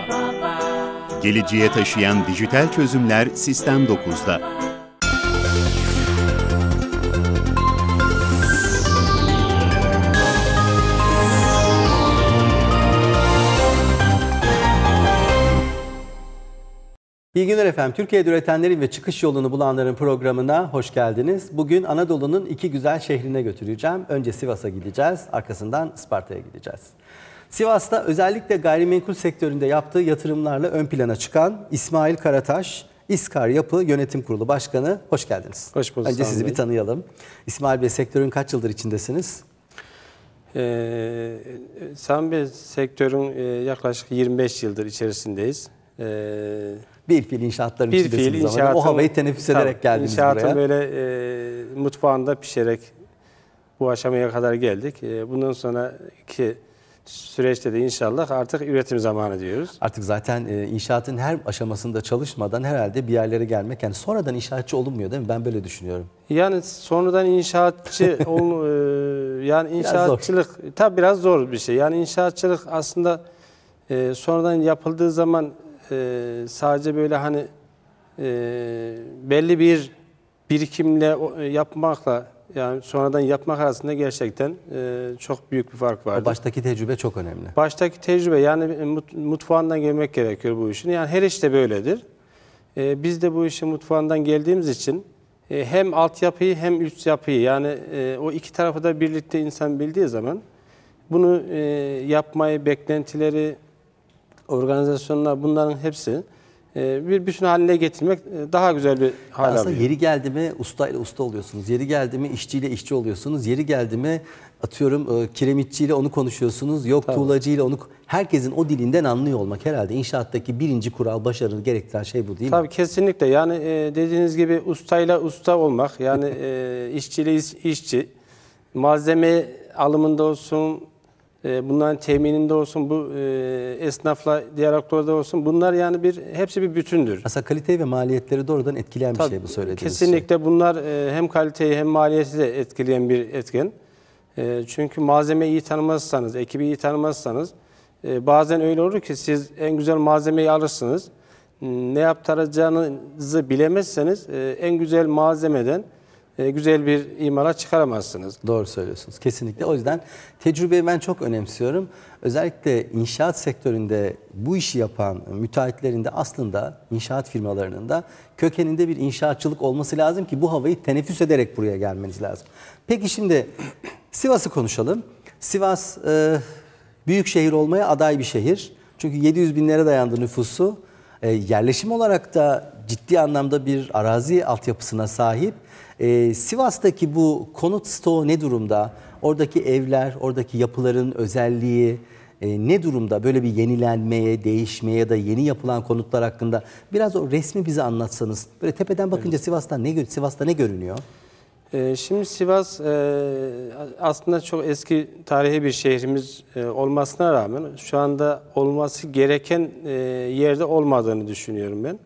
Geleceğe taşıyan dijital çözümler Sistem 9'da. İyi günler efendim. Türkiye'de üretenlerin ve çıkış yolunu bulanların programına hoş geldiniz. Bugün Anadolu'nun iki güzel şehrine götüreceğim. Önce Sivas'a gideceğiz, arkasından Isparta'ya gideceğiz. Sivas'ta özellikle gayrimenkul sektöründe yaptığı yatırımlarla ön plana çıkan İsmail Karataş, İskar Yapı Yönetim Kurulu Başkanı. Hoş geldiniz. Hoş bulduk. Önce sizi bir tanıyalım. İsmail Bey, sektörün kaç yıldır içindesiniz? Sami Bey, sektörün yaklaşık 25 yıldır içerisindeyiz. Bir fiil inşaatların içindesiniz ama o havayı teneffüs ederek geldiniz buraya. İnşaatın böyle mutfağında pişerek bu aşamaya kadar geldik. Bundan sonraki süreçte de inşallah artık üretim zamanı diyoruz. Artık zaten inşaatın her aşamasında çalışmadan herhalde bir yerlere gelmek, yani sonradan inşaatçı olunmuyor değil mi? Ben böyle düşünüyorum. Yani sonradan inşaatçı yani inşaatçılık tabii biraz zor bir şey. Yani inşaatçılık aslında sonradan yapıldığı zaman sadece böyle hani belli bir birikimle yapmakla yani sonradan yapmak arasında gerçekten çok büyük bir fark vardır. O baştaki tecrübe çok önemli. Baştaki tecrübe, yani mutfağından gelmek gerekiyor bu işin. Yani her işte böyledir. Biz de bu işin mutfağından geldiğimiz için hem altyapıyı hem üst yapıyı, yani o iki tarafı da birlikte insan bildiği zaman bunu yapmayı, beklentileri, organizasyonlar, bunların hepsi bir bütün haline getirmek daha güzel bir hal alıyor. Aslında yeri geldi mi ustayla usta oluyorsunuz. Yeri geldi mi işçiyle işçi oluyorsunuz. Yeri geldi mi atıyorum kiremitçiyle onu konuşuyorsunuz. Yok tabii, tuğlacıyla onu, herkesin o dilinden anlıyor olmak herhalde inşaattaki birinci kural, başarını gerektiren şey bu değil mi? Tabii kesinlikle. Yani dediğiniz gibi ustayla usta olmak, yani işçiyle işçi, malzeme alımında olsun, bunların temininde olsun, bu esnafla diyaloglarda olsun, bunlar yani hepsi bir bütündür. Aslında kaliteyi ve maliyetleri doğrudan etkileyen bir şey bu söylediğiniz kesinlikle şey. Bunlar hem kaliteyi hem maliyeti de etkileyen bir etken. Çünkü malzemeyi iyi tanımazsanız, ekibi iyi tanımazsanız bazen öyle olur ki siz en güzel malzemeyi alırsınız. Ne yaptıracağınızı bilemezseniz en güzel malzemeden güzel bir imalat çıkaramazsınız. Doğru söylüyorsunuz. Kesinlikle. O yüzden tecrübeyi ben çok önemsiyorum. Özellikle inşaat sektöründe bu işi yapan müteahhitlerin de aslında inşaat firmalarının da kökeninde bir inşaatçılık olması lazım ki bu havayı teneffüs ederek buraya gelmeniz lazım. Peki şimdi Sivas'ı konuşalım. Sivas büyük şehir olmaya aday bir şehir. Çünkü 700 binlere dayandı nüfusu. Yerleşim olarak da ciddi anlamda bir arazi altyapısına sahip. Sivas'taki bu konut stoğu ne durumda? Oradaki evler, oradaki yapıların özelliği ne durumda? Böyle bir yenilenmeye, değişmeye ya da yeni yapılan konutlar hakkında biraz o resmi bize anlatsanız. Böyle tepeden bakınca evet, Sivas'ta ne görünüyor? Şimdi Sivas aslında çok eski tarihi bir şehrimiz olmasına rağmen şu anda olması gereken yerde olmadığını düşünüyorum ben.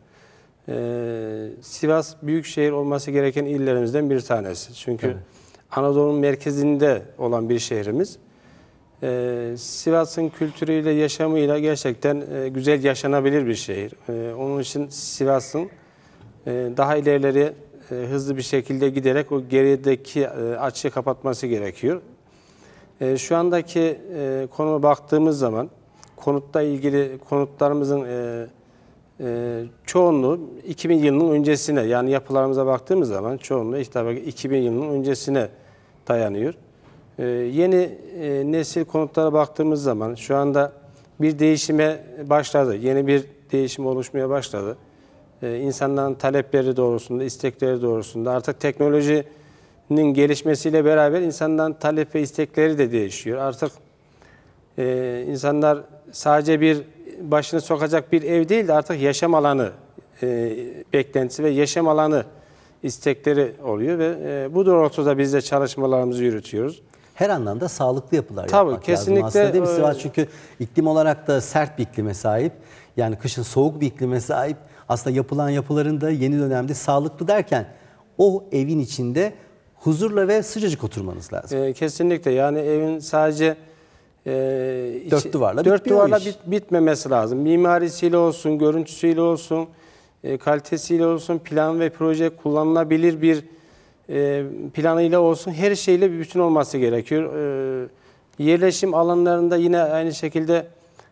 Sivas büyük şehir olması gereken illerimizden bir tanesi. Çünkü evet, Anadolu'nun merkezinde olan bir şehrimiz. Sivas'ın kültürüyle, yaşamıyla gerçekten güzel yaşanabilir bir şehir. Onun için Sivas'ın daha ilerilere hızlı bir şekilde giderek o gerideki açığı kapatması gerekiyor. Şu andaki konuma baktığımız zaman konutla ilgili konutlarımızın çoğunluğu 2000 yılının öncesine, yani yapılarımıza baktığımız zaman çoğunluğu işte 2000 yılının öncesine dayanıyor. Yeni nesil konutlara baktığımız zaman şu anda bir değişime başladı. Yeni bir değişim oluşmaya başladı. İnsanların talepleri doğrusunda, istekleri doğrusunda artık teknolojinin gelişmesiyle beraber insanların talep ve istekleri de değişiyor. Artık insanlar sadece bir başını sokacak bir ev değil de artık yaşam alanı beklentisi ve yaşam alanı istekleri oluyor ve bu doğrultuda biz de çalışmalarımızı yürütüyoruz. Her anlamda sağlıklı yapılar tabii, yapmak kesinlikle lazım aslında değil mi Sivas? Çünkü iklim olarak da sert bir iklime sahip. Yani kışın soğuk bir iklime sahip. Aslında yapılan yapıların da yeni dönemde sağlıklı derken o evin içinde huzurla ve sıcacık oturmanız lazım. Kesinlikle, yani evin sadece Dört duvarla dört bitmiyor duvarla iş. bitmemesi lazım. Mimarisiyle olsun, görüntüsüyle olsun, kalitesiyle olsun, plan ve proje kullanılabilir bir planıyla olsun, her şeyle bir bütün olması gerekiyor. Yerleşim alanlarında yine aynı şekilde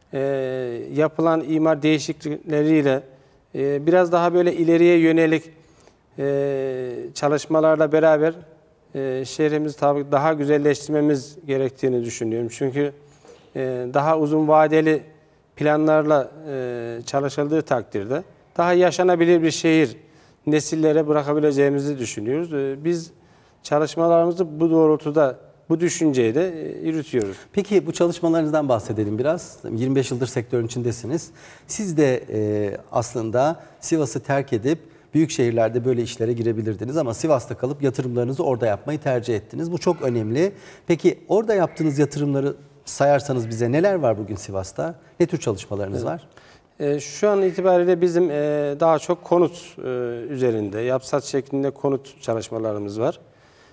yapılan imar değişiklikleriyle biraz daha böyle ileriye yönelik çalışmalarla beraber şehrimizi tabii daha güzelleştirmemiz gerektiğini düşünüyorum. Çünkü daha uzun vadeli planlarla çalışıldığı takdirde daha yaşanabilir bir şehir nesillere bırakabileceğimizi düşünüyoruz. Biz çalışmalarımızı bu doğrultuda, bu düşünceyi de yürütüyoruz. Peki bu çalışmalarınızdan bahsedelim biraz. 25 yıldır sektörün içindesiniz. Siz de aslında Sivas'ı terk edip büyük şehirlerde böyle işlere girebilirdiniz ama Sivas'ta kalıp yatırımlarınızı orada yapmayı tercih ettiniz. Bu çok önemli. Peki orada yaptığınız yatırımları sayarsanız bize neler var bugün Sivas'ta? Ne tür çalışmalarınız var? Şu an itibariyle bizim daha çok konut üzerinde, yapsat şeklinde konut çalışmalarımız var.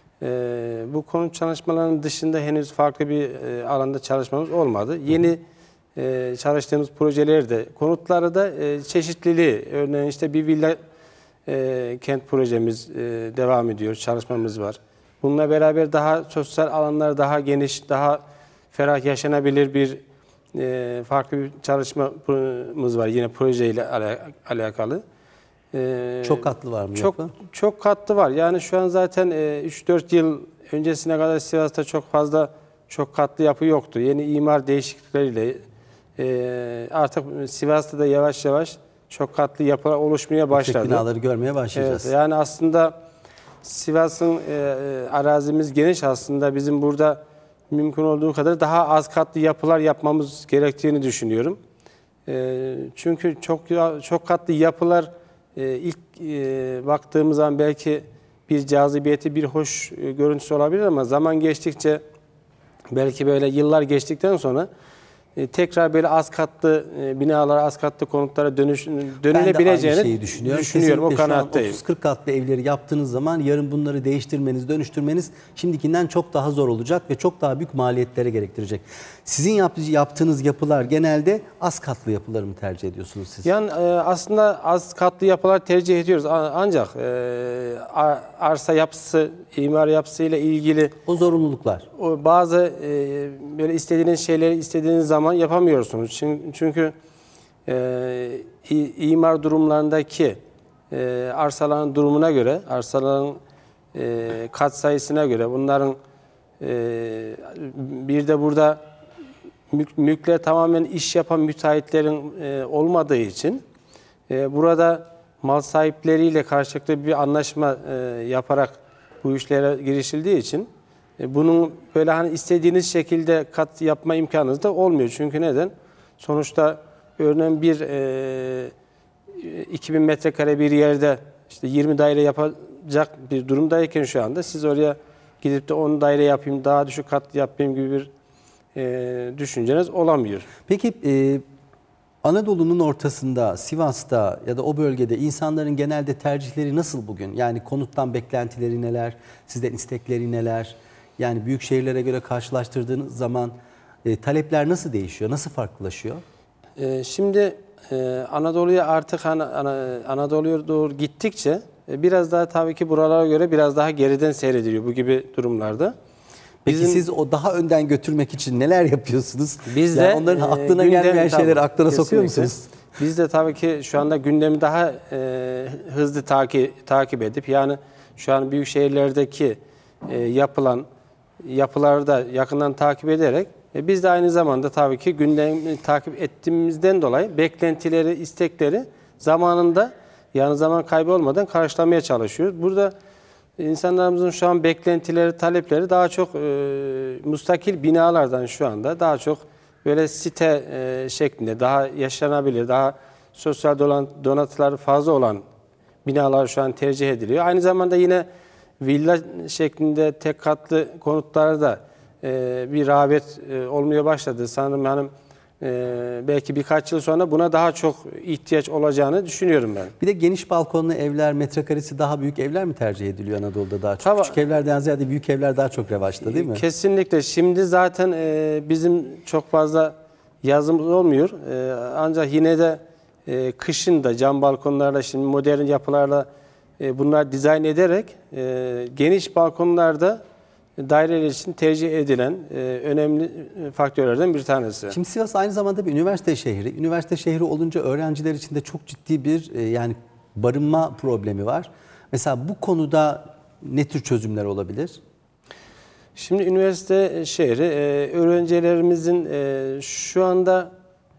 Bu konut çalışmalarının dışında henüz farklı bir alanda çalışmamız olmadı. Yeni çalıştığımız projelerde, konutları da çeşitliliği, örneğin işte bir villa kent projemiz devam ediyor, çalışmamız var. Bununla beraber daha sosyal alanlar daha geniş, daha ferah yaşanabilir bir farklı bir çalışmamız var yine projeyle alakalı. Çok katlı var mı? Çok katlı var. Yani şu an zaten 3-4 yıl öncesine kadar Sivas'ta çok fazla çok katlı yapı yoktu. Yeni imar değişiklikleriyle artık Sivas'ta da yavaş yavaş çok katlı yapılar oluşmaya başladı. Yüksek binaları görmeye başlayacağız. Evet, yani aslında Sivas'ın arazimiz geniş, aslında bizim burada mümkün olduğu kadar daha az katlı yapılar yapmamız gerektiğini düşünüyorum. Çünkü çok katlı yapılar ilk baktığımız zaman belki bir cazibiyeti, bir hoş görüntüsü olabilir ama zaman geçtikçe, belki böyle yıllar geçtikten sonra tekrar böyle az katlı binalara, az katlı konutlara dönülebileceğini düşünüyorum. O kanaatteyim. 30-40 katlı evleri yaptığınız zaman yarın bunları değiştirmeniz, dönüştürmeniz şimdikinden çok daha zor olacak ve çok daha büyük maliyetlere gerektirecek. Sizin yaptığınız yapılar genelde az katlı yapıları mı tercih ediyorsunuz siz? Yani aslında az katlı yapılar tercih ediyoruz. Ancak arsa yapısı, imar yapısıyla ilgili o zorunluluklar. Bazı böyle istediğiniz şeyleri istediğiniz zaman yapamıyorsunuz. Çünkü imar durumlarındaki arsaların durumuna göre, arsaların kat sayısına göre, bunların bir de burada mülkler tamamen iş yapan müteahhitlerin olmadığı için burada mal sahipleriyle karşılıklı bir anlaşma yaparak bu işlere girişildiği için bunun böyle hani istediğiniz şekilde kat yapma imkanınız da olmuyor. Çünkü neden? Sonuçta örneğin 2000 metrekare bir yerde işte 20 daire yapacak bir durumdayken şu anda siz oraya gidip de 10 daire yapayım, daha düşük kat yapayım gibi bir düşünceniz olamıyor. Peki Anadolu'nun ortasında, Sivas'ta ya da o bölgede insanların genelde tercihleri nasıl bugün? Yani konuttan beklentileri neler, sizden istekleri neler? Yani büyük şehirlere göre karşılaştırdığınız zaman talepler nasıl değişiyor, nasıl farklılaşıyor? Şimdi Anadolu'ya artık Anadolu'ya doğru gittikçe biraz daha tabii ki buralara göre biraz daha geriden seyrediliyor bu gibi durumlarda. Peki siz o daha önden götürmek için neler yapıyorsunuz? Biz yani de onların aklına gelmeyen şeyleri aklına sokuyor musunuz? Biz de tabii ki şu anda gündemi daha hızlı takip edip, yani şu an büyük şehirlerdeki yapılan yapıları da yakından takip ederek biz de aynı zamanda tabii ki gündemi takip ettiğimizden dolayı beklentileri, istekleri zamanında, yani zaman kaybı olmadan karşılamaya çalışıyoruz. Burada insanlarımızın şu an beklentileri, talepleri daha çok müstakil binalardan, şu anda daha çok böyle site şeklinde, daha yaşanabilir, daha sosyal donatıları fazla olan binalar şu an tercih ediliyor. Aynı zamanda yine villa şeklinde tek katlı konutlarda bir rağbet olmaya başladı. Sanırım belki birkaç yıl sonra buna daha çok ihtiyaç olacağını düşünüyorum ben. Bir de geniş balkonlu evler, metrekaresi daha büyük evler mi tercih ediliyor Anadolu'da daha çok? Tabii. Küçük evlerden ziyade büyük evler daha çok revaçta değil mi? Kesinlikle. Şimdi zaten bizim çok fazla yazımız olmuyor. Ancak yine de kışın da cam balkonlarla, şimdi modern yapılarla bunlar dizayn ederek geniş balkonlarda daireler için tercih edilen önemli faktörlerden bir tanesi. Şimdi Sivas aynı zamanda bir üniversite şehri. Üniversite şehri olunca öğrenciler için de çok ciddi bir yani barınma problemi var. Mesela bu konuda ne tür çözümler olabilir? Şimdi üniversite şehri, öğrencilerimizin şu anda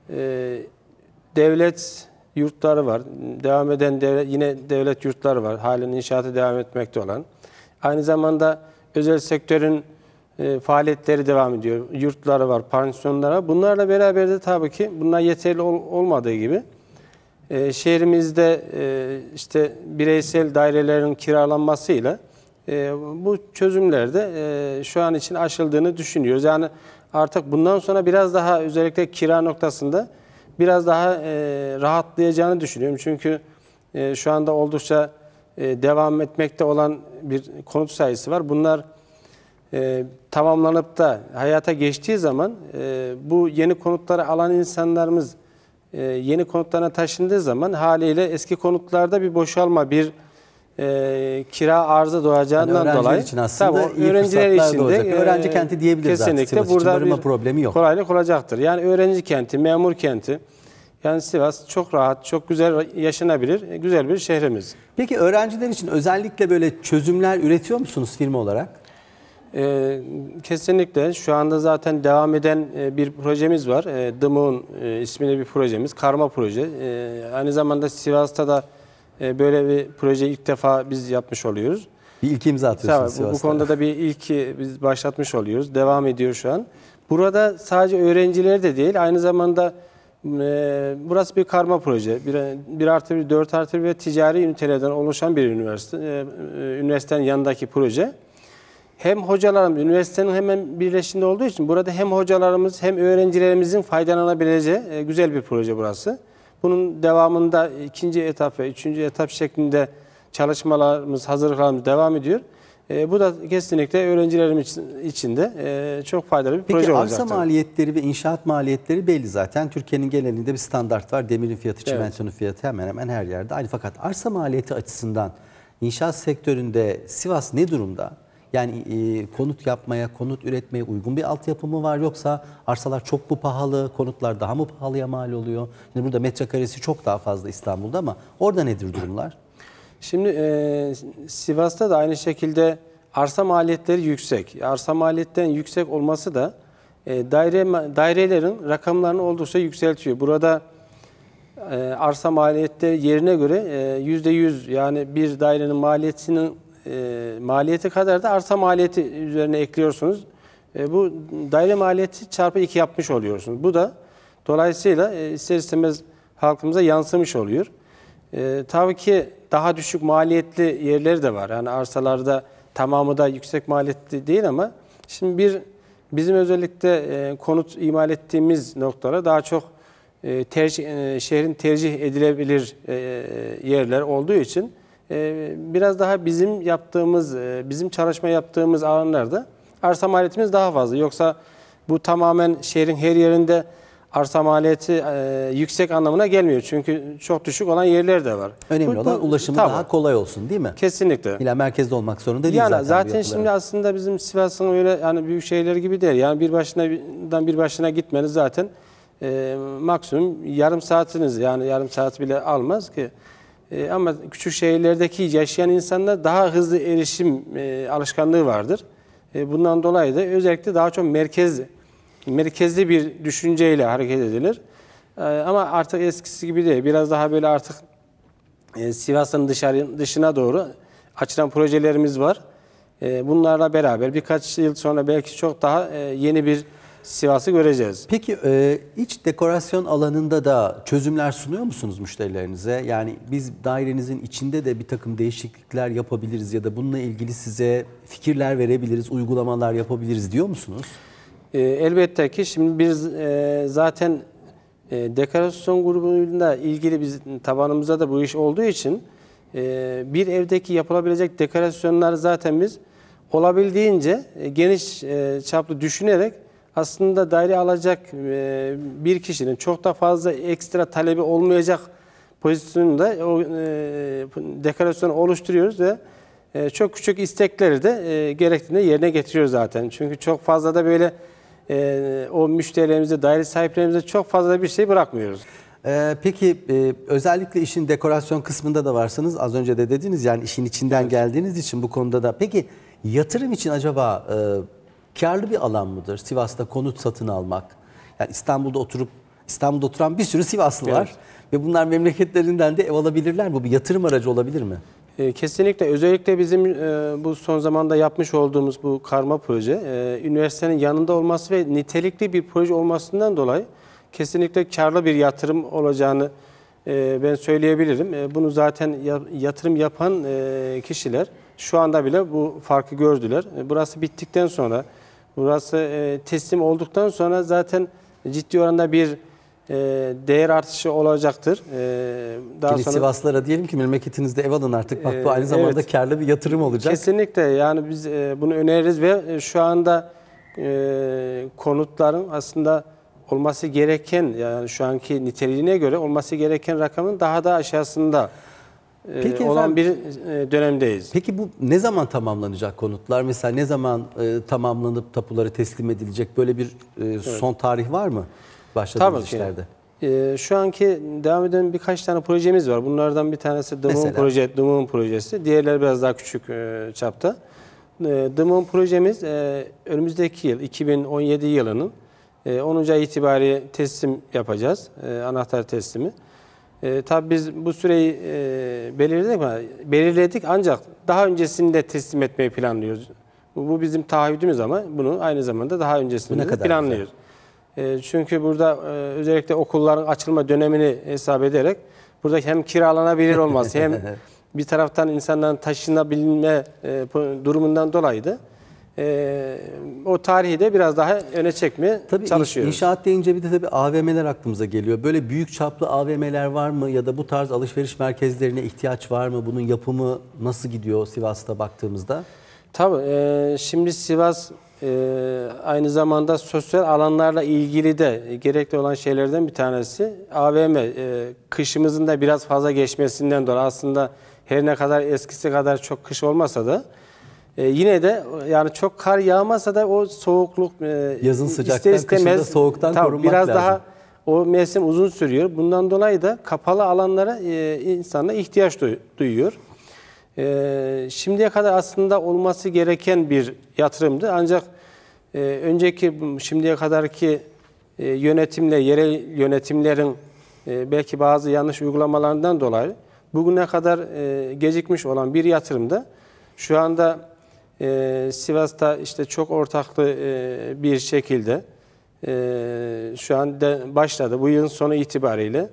devlet yurtları var. Devam eden yine devlet yurtları var. Halen inşaatı devam etmekte olan. Aynı zamanda özel sektörün faaliyetleri devam ediyor. Yurtları var, pansiyonları var. Bunlarla beraber de tabii ki bunlar yeterli olmadığı gibi şehrimizde işte bireysel dairelerin kiralanmasıyla bu çözümlerde şu an için aşıldığını düşünüyoruz. Yani artık bundan sonra biraz daha özellikle kira noktasında biraz daha rahatlayacağını düşünüyorum. Çünkü şu anda oldukça devam etmekte olan bir konut sayısı var. Bunlar tamamlanıp da hayata geçtiği zaman bu yeni konutları alan insanlarımız yeni konutlarına taşındığı zaman haliyle eski konutlarda bir boşalma, bir kira arzı doğacağından yani dolayı için aslında tabii, iyi öğrenciler fırsatlar için doğacak. de Öğrenci kenti diyebiliriz kesinlikle artık. Sivas için burada barınma bir problemi yok. kolaylık olacaktır. Yani öğrenci kenti, memur kenti. Yani Sivas çok rahat, çok güzel yaşanabilir, güzel bir şehrimiz. Peki öğrenciler için özellikle böyle çözümler üretiyor musunuz firma olarak? Kesinlikle. Şu anda zaten devam eden bir projemiz var. The Moon isminde bir projemiz. Karma proje. Aynı zamanda Sivas'ta da böyle bir projeyi ilk defa biz yapmış oluyoruz. Bir ilk imza atıyorsunuz Tabii, bu Sivas'ta. konuda da bir ilki biz başlatmış oluyoruz. Devam ediyor şu an. Burada sadece öğrenciler de değil, aynı zamanda burası bir karma proje. 1+1, 4+1 ve ticari ünitelerden oluşan bir üniversite. Üniversitenin yanındaki proje. Hem hocalarımız, üniversitenin hemen birleşiminde olduğu için burada hem hocalarımız hem öğrencilerimizin faydalanabileceği güzel bir proje burası. Bunun devamında ikinci etap ve üçüncü etap şeklinde çalışmalarımız, hazırlıklarımız devam ediyor. Bu da kesinlikle öğrencilerimiz için de çok faydalı bir proje olacaktır. Peki arsa maliyetleri ve inşaat maliyetleri belli zaten. Türkiye'nin genelinde bir standart var. Demirin fiyatı, çimentonun fiyatı hemen hemen her yerde aynı. Fakat arsa maliyeti açısından inşaat sektöründe Sivas ne durumda? Yani konut yapmaya, konut üretmeye uygun bir altyapı mı var, yoksa arsalar çok mu pahalı, konutlar daha mı pahalıya mal oluyor? Şimdi burada metrekaresi çok daha fazla İstanbul'da ama orada nedir durumlar? Şimdi Sivas'ta da aynı şekilde arsa maliyetleri yüksek. Arsa maliyetlerin yüksek olması da dairelerin rakamlarını oldukça yükseltiyor. Burada arsa maliyetleri yerine göre %100, yani bir dairenin maliyeti kadar da arsa maliyeti üzerine ekliyorsunuz. Bu daire maliyeti çarpı 2 yapmış oluyorsunuz. Bu da dolayısıyla ister istemez halkımıza yansımış oluyor. Tabii ki daha düşük maliyetli yerleri de var. Yani arsalarda tamamı da yüksek maliyetli değil ama şimdi bizim özellikle konut imal ettiğimiz noktalara daha çok şehrin tercih edilebilir yerler olduğu için biraz daha bizim çalışma yaptığımız alanlarda arsa maliyetimiz daha fazla. Yoksa bu tamamen şehrin her yerinde arsa maliyeti yüksek anlamına gelmiyor. Çünkü çok düşük olan yerler de var. Önemli olan ulaşımı daha kolay olsun, değil mi? Kesinlikle. İlla merkezde olmak zorunda değil Yani zaten şimdi aslında bizim Sivas'ın öyle yani büyük şehirler gibi değil. Yani bir başına gitmeniz zaten maksimum yarım saatiniz, yani yarım saat bile almaz ki. Ama küçük şehirlerdeki yaşayan insanlar daha hızlı erişim alışkanlığı vardır. Bundan dolayı da özellikle daha çok merkezli bir düşünceyle hareket edilir. Ama artık eskisi gibi değil. Biraz daha böyle artık Sivas'ın dışına doğru açılan projelerimiz var. Bunlarla beraber birkaç yıl sonra belki çok daha yeni bir Sivas'ı göreceğiz. Peki iç dekorasyon alanında da çözümler sunuyor musunuz müşterilerinize? Yani biz dairenizin içinde de bir takım değişiklikler yapabiliriz ya da bununla ilgili size fikirler verebiliriz, uygulamalar yapabiliriz diyor musunuz? Elbette ki şimdi biz zaten dekorasyon grubuyla ilgili biz tabanımızda da bu iş olduğu için bir evdeki yapılabilecek dekorasyonları zaten biz olabildiğince geniş çaplı düşünerek aslında daire alacak bir kişinin çok da fazla ekstra talebi olmayacak pozisyonunda o dekorasyonu oluşturuyoruz ve çok küçük istekleri de gerektiğinde yerine getiriyoruz zaten. Çünkü çok fazla da böyle o müşterilerimize, daire sahiplerimize çok fazla bir şey bırakmıyoruz. Peki özellikle işin dekorasyon kısmında da varsınız. Az önce de dediniz yani işin içinden geldiğiniz için bu konuda da. Peki yatırım için acaba karlı bir alan mıdır Sivas'ta konut satın almak? Yani İstanbul'da oturan bir sürü Sivaslı var ve bunlar memleketlerinden de ev alabilirler. Bu bir yatırım aracı olabilir mi? Kesinlikle. Özellikle bizim bu son zamanda yapmış olduğumuz bu karma proje, üniversitenin yanında olması ve nitelikli bir proje olmasından dolayı kesinlikle karlı bir yatırım olacağını ben söyleyebilirim. Bunu zaten yatırım yapan kişiler şu anda bile bu farkı gördüler. Burası bittikten sonra, burası teslim olduktan sonra zaten ciddi oranda bir değer artışı olacaktır. Daha Şimdi sonra Sivaslılara diyelim ki memleketinizde ev alın artık. Bak bu aynı zamanda karlı bir yatırım olacak. Kesinlikle yani biz bunu öneririz ve şu anda konutların aslında olması gereken yani şu anki niteliğine göre olması gereken rakamın daha da aşağısında olan bir dönemdeyiz. Peki bu ne zaman tamamlanacak konutlar? Mesela ne zaman tamamlanıp tapuları teslim edilecek? Böyle bir son tarih var mı başladığınız işlerde? Şu anki devam eden birkaç tane projemiz var. Bunlardan bir tanesi Dımın projesi. Diğerleri biraz daha küçük çapta. Dımın projemiz önümüzdeki yıl 2017 yılının 10. ay itibariyle teslim yapacağız. Anahtar teslimi. Tabii biz bu süreyi belirledik ancak daha öncesinde teslim etmeyi planlıyoruz. Bu bizim taahhüdümüz ama bunu aynı zamanda daha öncesinde planlıyoruz. Çünkü burada özellikle okulların açılma dönemini hesap ederek burada hem kiralanabilir olması hem bir taraftan insanların taşınabilme durumundan dolayı da o tarihi de biraz daha öne çekmeye çalışıyoruz. İnşaat deyince bir de tabii AVM'ler aklımıza geliyor. Böyle büyük çaplı AVM'ler var mı ya da bu tarz alışveriş merkezlerine ihtiyaç var mı? Bunun yapımı nasıl gidiyor Sivas'ta baktığımızda? Tabii şimdi Sivas aynı zamanda sosyal alanlarla ilgili de gerekli olan şeylerden bir tanesi AVM. Kışımızın da biraz fazla geçmesinden dolayı aslında her ne kadar eskisi kadar çok kış olmasa da yine de yani çok kar yağmasa da o soğukluk yazın sıcaktan kışında soğuktan korunmak biraz lazım. daha o mevsim uzun sürüyor. Bundan dolayı da kapalı alanlara insanlar ihtiyaç duyuyor. Şimdiye kadar aslında olması gereken bir yatırımdı. Ancak şimdiye kadarki yönetimle, yerel yönetimlerin belki bazı yanlış uygulamalarından dolayı bugüne kadar gecikmiş olan bir yatırımda şu anda Sivas'ta işte çok ortaklı bir şekilde şu anda başladı. Bu yılın sonu itibariyle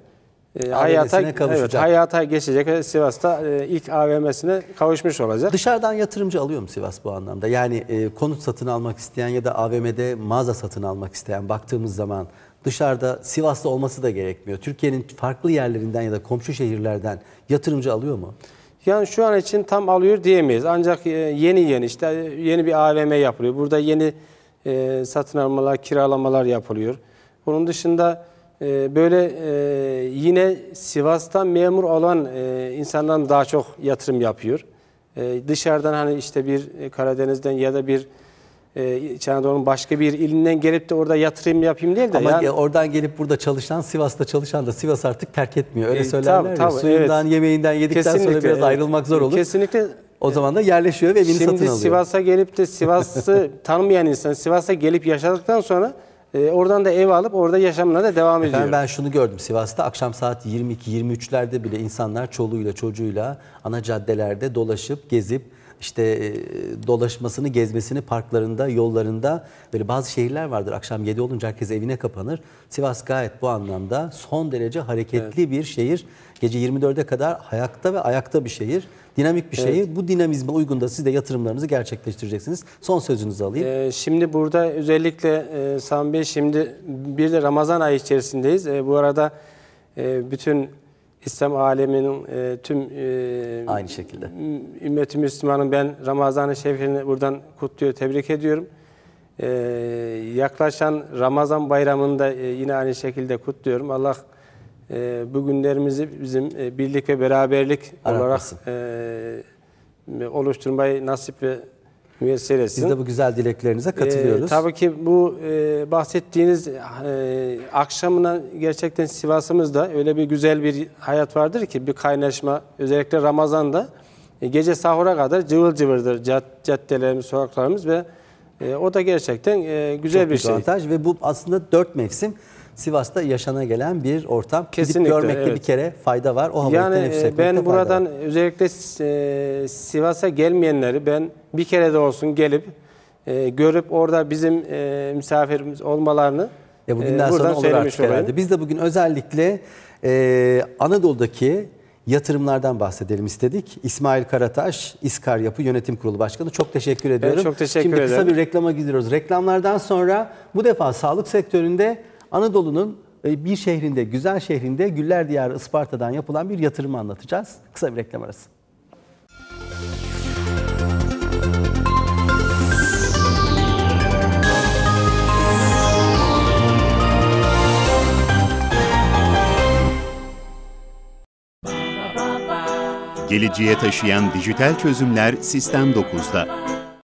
hayata geçecek ve Sivas'ta ilk AVM'sine kavuşmuş olacak. Dışarıdan yatırımcı alıyor mu Sivas bu anlamda? Yani konut satın almak isteyen ya da AVM'de mağaza satın almak isteyen baktığımız zaman dışarıda Sivas'ta olması da gerekmiyor. Türkiye'nin farklı yerlerinden ya da komşu şehirlerden yatırımcı alıyor mu? Yani şu an için tam alıyor diyemeyiz. Ancak yeni bir AVM yapılıyor. Burada yeni satın almalar, kiralamalar yapılıyor. Bunun dışında böyle yine Sivas'tan memur olan insanlar daha çok yatırım yapıyor. Dışarıdan hani işte bir Karadeniz'den ya da bir İç Anadolu'nun başka bir ilinden gelip de orada yatırım yapayım değil de. Ama yani, oradan gelip burada çalışan, Sivas'ta çalışan da Sivas artık terk etmiyor. Öyle söylerler ya. Suyundan, yemeğinden yedikten sonra biraz ayrılmak zor olur. Kesinlikle. O zaman da yerleşiyor ve evini satın alıyor. Şimdi Sivas'a gelip de Sivas'ı tanımayan insan Sivas'a gelip yaşadıktan sonra oradan da ev alıp orada yaşamına da devam ediyor. Ben şunu gördüm Sivas'ta akşam saat 22-23'lerde bile insanlar çoluğuyla çocuğuyla ana caddelerde dolaşıp gezip işte dolaşmasını, gezmesini parklarında, yollarında. Böyle bazı şehirler vardır. Akşam 7 olunca herkes evine kapanır. Sivas gayet bu anlamda son derece hareketli bir şehir. Gece 24'e kadar ayakta ve ayakta bir şehir. Dinamik bir şehir. Bu dinamizme uygun da siz de yatırımlarınızı gerçekleştireceksiniz. Son sözünüzü alayım. Şimdi burada özellikle Sami Bey, şimdi bir de Ramazan ayı içerisindeyiz. Bu arada bütün İslam aleminin tüm Aynı şekilde. Ümmet-i Müslüman'ın ben Ramazan-ı Şerif'ini buradan kutluyor, tebrik ediyorum. Yaklaşan Ramazan bayramını da yine aynı şekilde kutluyorum. Allah bu günlerimizi bizim birlik ve beraberlik olarak oluşturmayı nasip ve müyesser etsin. Biz de bu güzel dileklerinize katılıyoruz. Tabii ki bu bahsettiğiniz akşamına gerçekten Sivas'ımızda öyle bir güzel bir hayat vardır ki, bir kaynaşma, özellikle Ramazan'da gece sahura kadar cıvıl cıvırdır caddelerimiz, sokaklarımız ve o da gerçekten güzel Çok bir şey. avantaj ve bu aslında 4 mevsim Sivas'ta yaşana gelen bir ortam. Kesinlikle, Gidip görmekte bir kere fayda var. O havayı teneffüs etmekte ben fayda buradan var. özellikle Sivas'a gelmeyenleri ben bir kere de olsun gelip görüp orada bizim misafirimiz olmalarını Bugünden buradan sonra olur söylemiş artık herhalde. olayım. Biz de bugün özellikle Anadolu'daki yatırımlardan bahsedelim istedik. İsmail Karataş, İskar Yapı Yönetim Kurulu Başkanı. Çok teşekkür ediyorum. çok teşekkür Şimdi kısa ederim. bir reklama gidiyoruz. Reklamlardan sonra bu defa sağlık sektöründe Anadolu'nun bir şehrinde, güzel şehrinde, Güller Diyarı Isparta'dan yapılan bir yatırımı anlatacağız. Kısa bir reklam arası. Geleceğe taşıyan dijital çözümler Sistem 9'da.